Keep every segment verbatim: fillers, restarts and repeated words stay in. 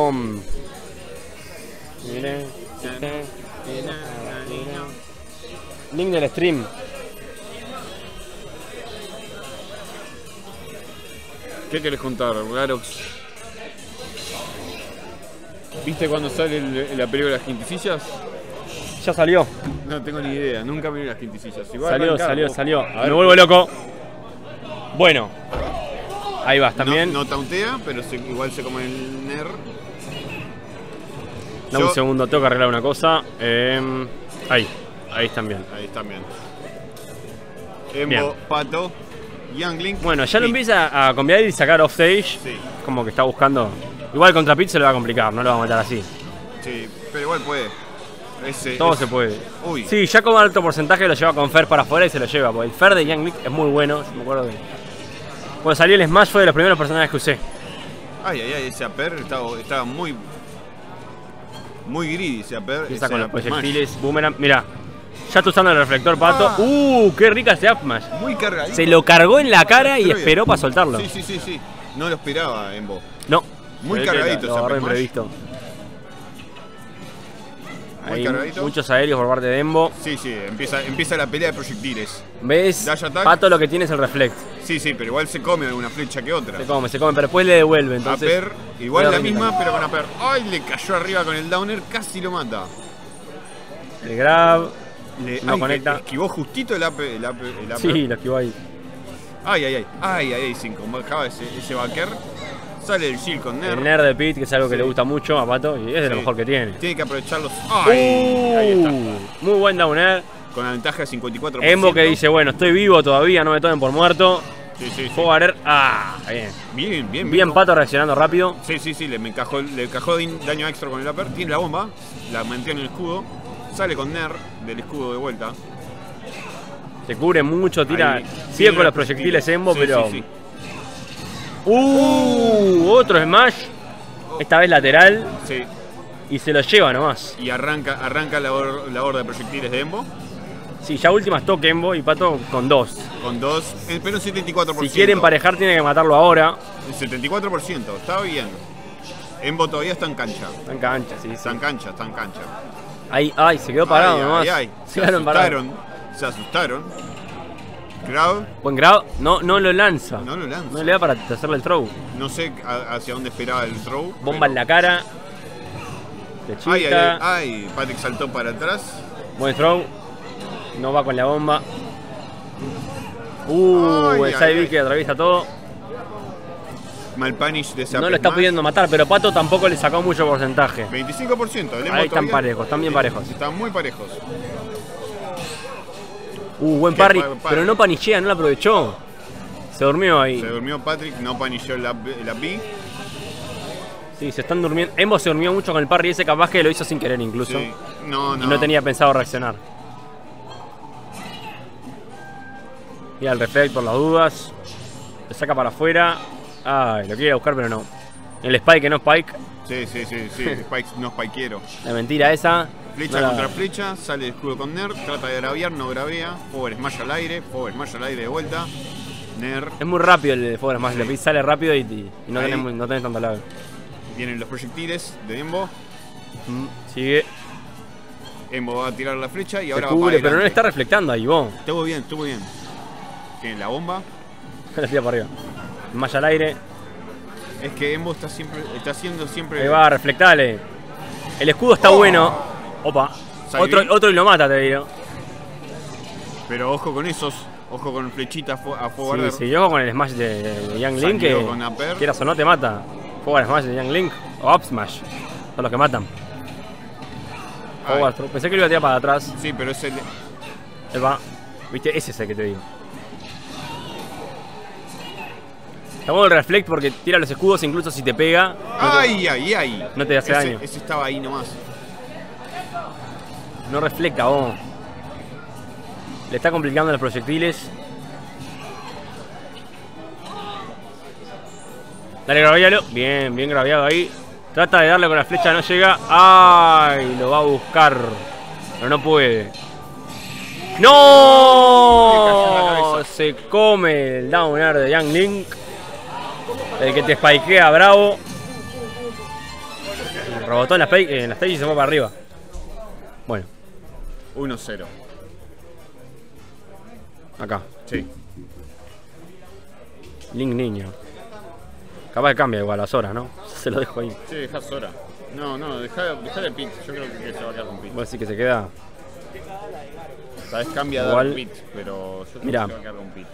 con... Link del stream. ¿Qué querés contar, Garox? ¿Viste cuando sale el, la película de las quinticillas? Ya salió. No tengo ni idea, nunca vi las quinticillas. Igual Salió, arrancar, salió, vos. salió. A ver, Me vuelvo loco. Bueno. Ahí vas también. No, no tauntea, pero se, igual se come el Ner. Dame Yo- un segundo, tengo que arreglar una cosa. Eh, ahí, ahí están bien. Ahí están bien. Embo, Bien. Pato, Young Link. Bueno, ya lo Pete. empieza a cambiar y sacar off stage. Sí, Como que está buscando. Igual contra Pete se lo va a complicar, no lo va a matar así. sí, pero igual puede. Ese, Todo ese- se puede. Uy, Sí, ya como alto porcentaje lo lleva con Fer para afuera y se lo lleva. Porque el Fer de Young Link es muy bueno. Yo me acuerdo de. Cuando salió el Smash fue de los primeros personajes que usé. ay, ay, ay, ese Aper estaba, estaba muy. Muy greedy ese Aper. Empieza ese con los Up Smash. proyectiles, boomerang. Mira, ya está usando el reflector, Pato. Ah. ¡Uh! ¡Qué rica ese up smash! Muy cargadito. Se lo cargó en la cara y Creo que- esperó para soltarlo. Sí, sí, sí, sí. No lo esperaba, Embo. No. Muy Se ve que cargadito lo ese agarró up smash. imprevisto. Muy Ahí, cargadito. muchos aéreos por parte de Embo. Sí, sí, empieza, empieza la pelea de proyectiles. ¿Ves? Dash attack. Pato lo que tiene es el reflect. Sí, sí, pero igual se come alguna flecha que otra. Se come, se come, pero después le devuelve. Entonces, Aper, igual Cuidado la que misma, le- pero con Aper. ¡Ay! Le cayó arriba con el downer, casi lo mata. el grab. Le, No ay, conecta. Esquivó justito el Aper. El Aper, el Aper. Sí, lo esquivó ahí. Ay, ay, ay. Ay, ay, ay. Se encajaba ese, ese backer. Sale el shield con Ner. El nerd de Pete, que es algo que Sí. le gusta mucho a Pato y es de lo Sí. mejor que tiene. Tiene que aprovecharlos. ¡Ay! Ahí está. Uh, muy buen downer. Con la ventaja de cincuenta y cuatro por ciento. Embo que dice, bueno, estoy vivo todavía, no me tomen por muerto. Sí, sí, sí. Puedo valer. Ah, bien. Bien, bien. Bien Pato reaccionando rápido. Sí, sí, sí. Le me encajó, le encajó din- daño extra con el Aper. Tiene la bomba. La mantiene en el escudo. Sale con Ner del escudo de vuelta. Se cubre mucho, tira. Ahí. Sigue Tiene con los los proyectiles Embo, Sí, pero. sí, sí. Uh, otro smash. Esta vez lateral. Sí. Y se lo lleva nomás. Y arranca, arranca la, hor- la horda de proyectiles de Embo. Sí, ya últimas toque Embo y Pato con dos. Con dos. eh, Pero un setenta y cuatro por Si ciento. quiere emparejar, tiene que matarlo ahora. El setenta y cuatro por ciento. Está bien. Embo todavía está en cancha. Está en cancha, sí, sí. Está en cancha, está en cancha. Ahí, ay, se quedó parado Ay, nomás. ay, ay. Se Se quedaron parados. asustaron. Se asustaron. Grab. Buen grab. No, no lo lanza. No lo lanza. No le da para hacerle el throw. No sé a- hacia dónde esperaba el throw. Bomba pero- en la cara. Ay, ay, Flechita. ay, ay. Patrick saltó para atrás. Buen throw. No va con la bomba. Uh, Ay, el ay, side B ay. que atraviesa todo. Mal punish de ese No Up lo está Smash. pudiendo matar, pero Pato tampoco le sacó mucho porcentaje. veinticinco por ciento. El Embo Ahí están todavía- parejos, están bien parejos. Están muy parejos. Uh, buen Qué parry, buen parry. pero no panichea, no lo aprovechó. Se durmió ahí. Se durmió Patrick, no punishó la, la B. Sí, se están durmiendo. Embo se durmió mucho con el parry ese, capaz que lo hizo sin querer incluso. Sí. No, no. Y no tenía pensado reaccionar. Y al reflect por las dudas. Le saca para afuera. Ay, lo quiere buscar, pero no. El spike que no spike. Sí, sí, sí, sí. Spike, no spikeero. La mentira esa. Flecha no la- contra flecha, sale el escudo con Ner, trata de gravear, no gravea. Forward smash al aire, forward smash al aire de vuelta. Ner, Es muy rápido el Forward Smash. Sí. Le sale rápido y, y- y no, Ahí. tenés, muy- no tenés tanta lag. vienen los proyectiles de Embo. Mm, Sigue. Embo va a tirar la flecha y Se ahora cubre, va para pero no le adelante. está reflectando ahí, vos. Estuvo bien, estuvo bien. Tiene la bomba. La tira para arriba. Malla al aire. Es que Embo está siempre, está haciendo siempre. Ahí va, reflectale. El escudo está Oh. bueno. Opa. Sale Otro, bien. otro y lo mata, te digo. Pero ojo con esos, ojo con flechita a fo- a forward. Sí, sí, yo con el smash de, de Young Link, Salió que con Aper. quieras o no te mata. Forward Smash de Young Link o Up Smash. Son los que matan. Ay. Forward throw. Pensé que lo iba a tirar para atrás. Sí, pero es el. Él va. Viste, ese es el que te digo. Está bueno el reflect porque tira los escudos incluso si te pega. No te, ¡Ay, ay, ay! no te hace ese, daño. ese estaba ahí nomás. No reflecta, vos. Le está complicando los proyectiles. Dale, gravialo. Bien, bien graviado ahí. Trata de darle con la flecha, no llega. ¡Ay! Lo va a buscar. Pero no puede. ¡No! Se come el down air de Young Link. El que te spikea, bravo. Rebotó en la, stage, en la stage y se fue para arriba. Bueno, uno cero. acá. Sí. Link niño. Capaz que cambia igual las horas, ¿no? Se lo dejo ahí. Sí, dejá Sora. No, no, dejá, dejá de Pit. Yo creo que se va a quedar con Pit. Vos decís que se queda. Tal vez cambia a Igual- dar Pit, pero yo creo Mirá. que se va a quedar con Pit.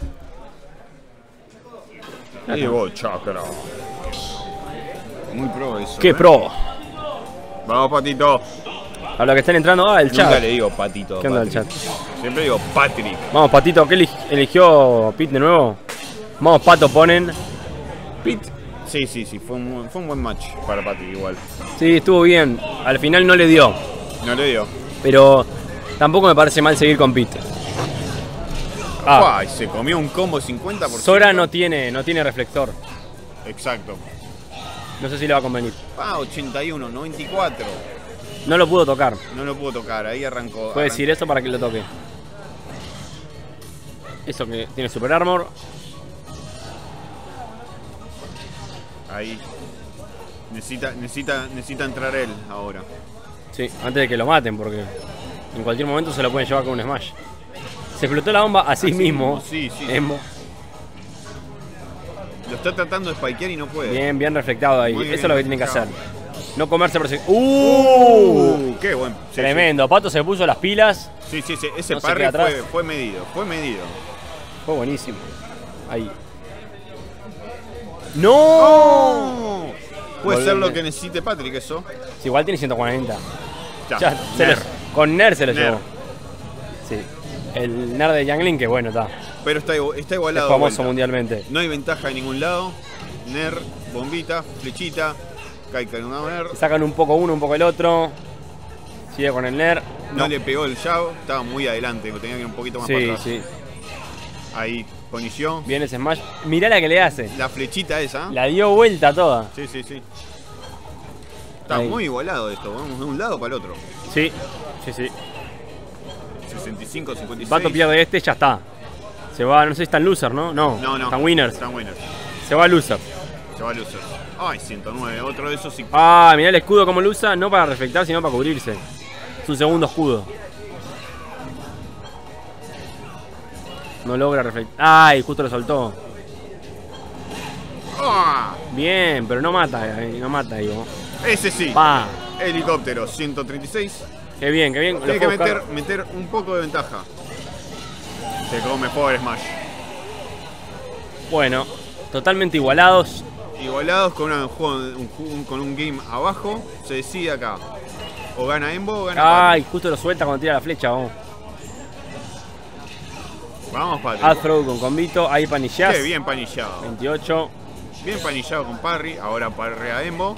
Acá. Y vos, chakra. Muy pro eso. ¡Qué ¿eh? pro! Vamos, Patito. A lo que están entrando, ah, el Nunca chat. le digo Patito. ¿Qué onda el Patrick. chat? Siempre digo Patrick. Vamos, Patito, ¿qué elig- eligió Pit de nuevo? Vamos, Pato, ponen. Pit. Sí, sí, sí. Fue un, fue un buen match para Patrick igual. Sí, estuvo bien. Al final no le dio. No le dio. Pero tampoco me parece mal seguir con Pit. Ah, Ay, se comió un combo cincuenta por ciento. Sora no tiene, no tiene reflector. Exacto. No sé si le va a convenir. Ah, ochenta y uno, noventa y cuatro. No lo pudo tocar. No lo pudo tocar, ahí arrancó. Puede arrancó. decir eso para que lo toque. Eso que tiene Super Armor. Ahí. Necesita, necesita, necesita entrar él ahora. Sí, antes de que lo maten, porque en cualquier momento se lo pueden llevar con un Smash. Se explotó la bomba así, Así mismo. mismo, sí, sí. Embo. Lo está tratando de spikear y no puede. Bien, bien reflectado ahí. Muy bien Eso es lo que tienen que hacer. reflectado. No comerse por ese. ¡Uh! Uh, qué bueno. Sí, Tremendo. Pato se puso las pilas. Sí, sí, sí. Ese No se parry queda atrás. fue, fue medido, fue medido. Fue buenísimo. Ahí. ¡No! Puede ser Volveme. lo que necesite Patrick, eso. Sí, igual tiene ciento cuarenta. Ya, Ya, se Ner. lo- con Ner se lo Ner. llevó. Sí. El Ner de Yang Lin, que bueno, está. Pero está, igu- está Es igualado. de famoso vuelta. mundialmente. No hay ventaja de ningún lado. Ner, bombita, flechita. Kaika en una Ner. Sacan un poco uno, un poco el otro. Sigue con el Ner. No le pegó el jab, estaba muy adelante, tenía que ir un poquito más para Sí, atrás. sí. Ahí, ponició. Viene ese Smash. Mirá la que le hace. La flechita esa. La dio vuelta toda. Sí, sí, sí. Está Ahí. muy igualado esto, vamos de un lado para el otro. Sí, sí, sí. sesenta y cinco, cincuenta y seis. Pato pierde este, ya está. Se va, no sé si está en loser, ¿no? No, No, no. están winners. Están winners. Se va a loser. Se va a loser. Ay, ciento nueve, otro de esos. Sí. Ah, mirá el escudo como lo usa, no para reflectar, sino para cubrirse. Es un segundo escudo. No logra reflectar. Ay, justo lo soltó. Ah, Bien, pero no mata, eh, no mata, digo. ese sí. Pa. Helicóptero, ciento treinta y seis. Qué bien, qué bien. Lo Tiene que fue a buscar. meter, meter un poco de ventaja. Se come Power Smash. Bueno, totalmente igualados. Igualados con, una- un juego- un ju- un- con un game abajo, se decide acá. O gana Embo o gana Ay, justo lo suelta cuando tira la flecha. Vamos. Patrick. Vamos, Patrick. Ad throw con combito. Ahí panillás. Qué bien panillado. veintiocho. Bien panillado con Parry. Ahora parry a Embo.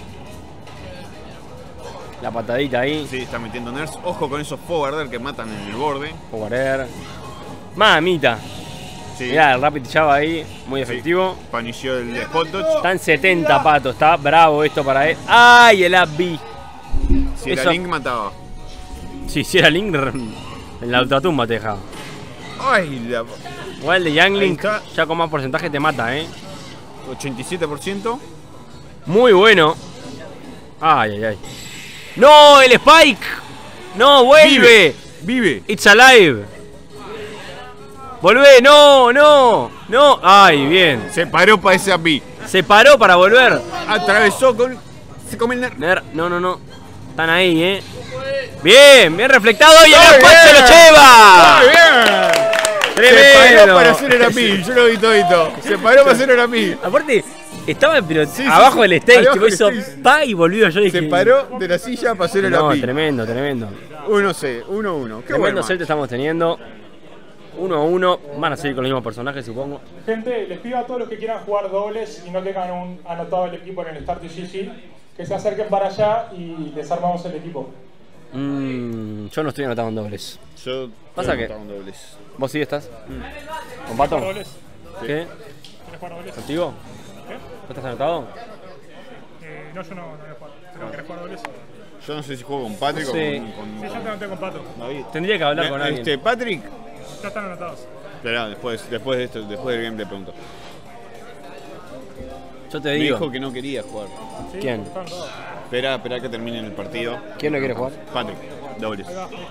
La patadita ahí. Sí, está metiendo nerfs. Ojo con esos forwarder que matan en el borde. Power Air. Mamita. Sí. Mirá, el Rapid Java ahí. Muy efectivo. Panilló el spot dodge. Están setenta, Pato. Está bravo esto para él. ¡Ay, el up B! Si era eso- Link mataba. Si hiciera Link, en la ultratumba te dejaba. Ay, la Igual el de Young Ahí Link, está. ya con más porcentaje te mata, ¿eh? ochenta y siete por ciento. Muy bueno. Ay, ay, ay. ¡No! ¡El Spike! ¡No! ¡Vuelve! Vive. ¡It's alive! ¡Volvé! ¡No! ¡No! ¡No! ¡Ay, bien! Se paró para ese A P. Se paró para volver. Atravesó con. Se come el nerf. Ner- No, no, no. Están ahí, ¿eh? Bien, bien reflectado y el Muy Spike se lo bien. lleva. ¡Muy bien! Tremendo. Se paró para hacer el A P. Yo lo vi todito. Se paró para hacer el A P. Aparte, estaba pero sí, abajo sí. del stage, Abajo tipo del hizo stage. pa y volvió. Yo dije, Se paró de la silla para hacer el No, A P. tremendo, tremendo. uno C, uno uno. Qué Tremendo bueno. set estamos teniendo. Uno a uno. Van a seguir con los mismos personajes, supongo. Gente, les pido a todos los que quieran jugar dobles y no tengan un anotado el equipo en el Start G G, que se acerquen para allá y les armamos el equipo. Mm, yo no estoy anotando en dobles. Yo ¿Pasa yo qué? no estaba en dobles. ¿Vos sí estás? ¿Con Pato? ¿Jugar dobles? ¿Qué? ¿Quieres jugar dobles? ¿Contigo? ¿Qué? ¿Vos estás anotado? Eh, no, yo no, no voy a jugar. ¿Pero querés jugar dobles? Yo no sé si juego con Patrick Sí. o Sí, con, yo con, te anoté con Pato. con David. Tendría que hablar con Eh, alguien. Este, Patrick. Ya están anotados. Esperá, después, después de esto, después del game le pregunto. Yo te Me digo. dijo que no quería jugar. Sí, ¿Quién? están anotados. Espera, espera que termine el partido. ¿Quién lo quiere jugar? Patrick, dobles.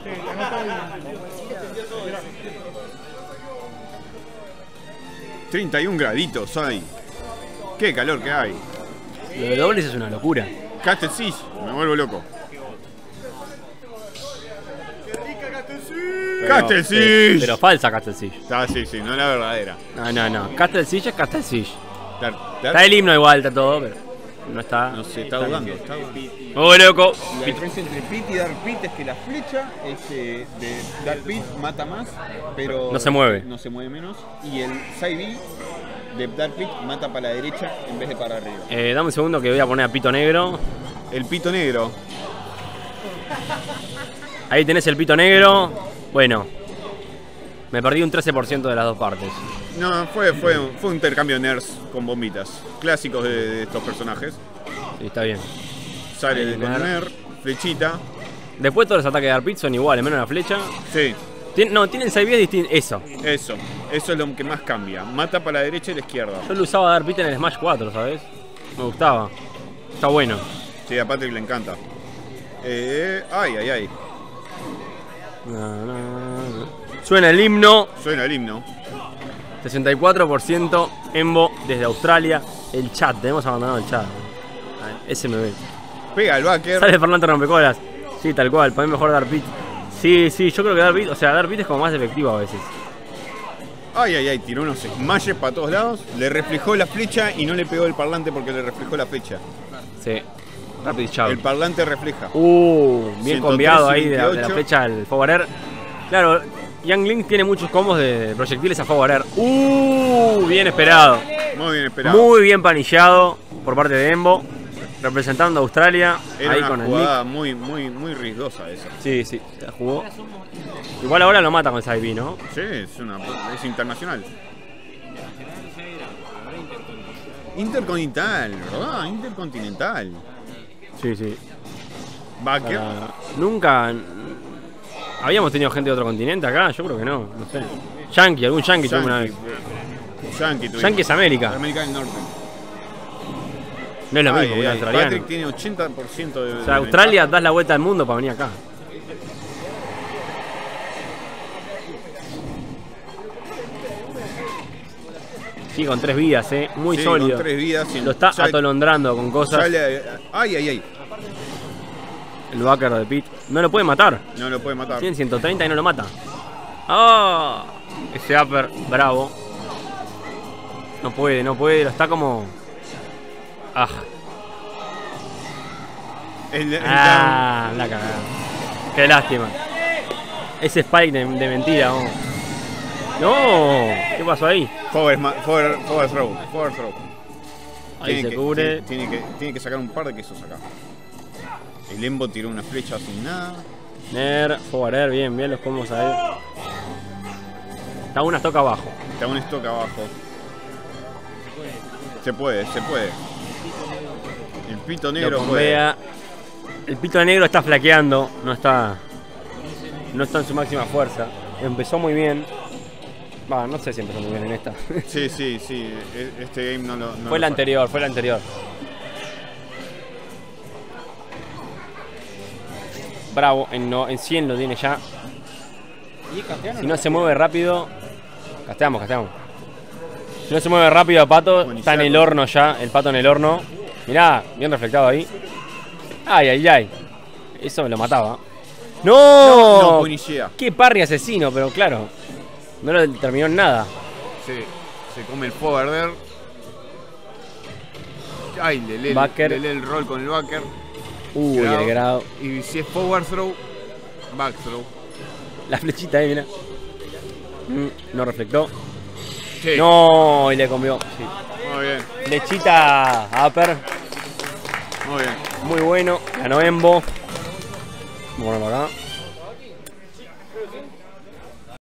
treinta y un graditos hay. Qué calor que hay. Lo de dobles es una locura. Castle Siege, me vuelvo loco. Pero, Castle Siege. Pero, pero falsa Castle Siege. Ah, sí, sí, no la verdadera. No, no, no. Castle Siege es Castle Siege. Dar, dar, Está el himno igual, está todo, pero no está. No sé, está dudando. Está dudando. ¡Oh, loco! La diferencia entre Pit y Dark Pit es que la flecha es, eh, de Dark Pit mata más, pero No se mueve. no se mueve menos. Y el Side B de Dark Pit mata para la derecha en vez de para arriba. Eh, dame un segundo que voy a poner a Pito Negro. El pito negro. Ahí tenés el Pito Negro. Bueno, me perdí un trece por ciento de las dos partes. No, fue, fue, fue un intercambio de nerds con bombitas. Clásicos de, de estos personajes. Sí, está bien. Sale Ahí, de con nerd. nerd, flechita. Después todos los ataques de Dark Pit son iguales, menos la flecha. Sí, Tien- no, tienen seis vías distintas. Eso. eso. Eso es lo que más cambia. Mata para la derecha y la izquierda. Yo lo usaba Dark Pit en el Smash cuatro, ¿sabes? Me gustaba. Está bueno. Sí, a Patrick le encanta. Eh, ay, ay, ay. Na, na, na. Suena el himno. Suena el himno. sesenta y cuatro por ciento Embo desde Australia. El chat, tenemos abandonado el chat. S M B. Pega el backer. Sale Fernando Rompecolas. Sí, tal cual, para mí mejor Dark Pit. Sí, sí, yo creo que Dark Pit, o sea, Dark Pit es como más efectivo a veces. Ay, ay, ay, tiró unos smashes para todos lados. Le reflejó la flecha y no le pegó el parlante porque le reflejó la flecha. Sí. Rapid Shout. El parlante refleja. Uh, bien ciento tres combiado y ahí de la, de la veintiocho. flecha al Forward Air. Claro, Young Link tiene muchos combos de proyectiles a Forward Air. Uh, bien esperado. Muy bien esperado. Muy bien panillado por parte de Embo. Representando a Australia. Era ahí una con el jugada muy, muy, muy riesgosa esa. Nick. Sí, sí, la jugó. Igual ahora lo mata con Side B, ¿no? Sí, es, una, es internacional. Intercontinental, ¿verdad? Intercontinental. Sí, sí. Backer. Para- Nunca. ¿Habíamos tenido gente de otro continente acá? Yo creo que no, no sé. Yankee, algún Yankee tuvo una vez. Yankee, tuvimos. Yankee es América. América del Norte. No es lo Ay, mismo que un ay, australiano. Patrick tiene ochenta por ciento de. O sea, Australia das la vuelta al mundo para venir acá. Sí, con tres vidas, eh. Muy Sí, sólido. con tres vidas. y Lo está sale- atolondrando con cosas. sale- ay, ay, ay. El backer de Pit. No lo puede matar. No lo puede matar. Tiene ciento treinta y no lo mata. ¡Ah! Ese upper, bravo. No puede, no puede. Lo está como. ¡Ah! El, el ¡Ah! La cagada. Qué lástima. Ese spike de, de mentira. Oh. ¡No! ¿Qué pasó ahí? Forward, ma- forward, forward throw. Forward throw. Ahí se que, cubre. Tiene, tiene que, tiene que sacar un par de quesos acá. El Embo tiró una flecha sin nada. Ner, forward air, bien, bien los combos ahí. Está una toca abajo. Está un stock abajo. Se puede, se puede. El pito Lo negro puede. combea. El pito negro está flaqueando. No está. No está en su máxima fuerza. Empezó muy bien. Va, no sé si empezó muy bien en esta. Sí, sí, sí. e- Este game no lo. no Fue lo la saca. anterior, fue la anterior. Bravo, en, no, en cien lo tiene ya. Si no se mueve rápido. Casteamos, casteamos. Si no se mueve rápido, Pato, está en el horno ya. El Pato en el horno. Mirá, bien reflectado ahí. Ay, ay, ay. Eso me lo mataba. ¡No! No, punillea. ¡Qué parry asesino! Pero claro, no lo terminó en nada. Sí, se come el forwarder. Ay, le lee, Backer. le lee el roll con el backer. Uy, Grado. el grado. Y si es forward throw, back throw. La flechita ahí, mira. Mm, no reflectó. Sí. No, y le comió. Sí. Muy bien, Flechita upper. muy bien. Muy bueno. Ganó Embo. Vamos a ponerlo acá.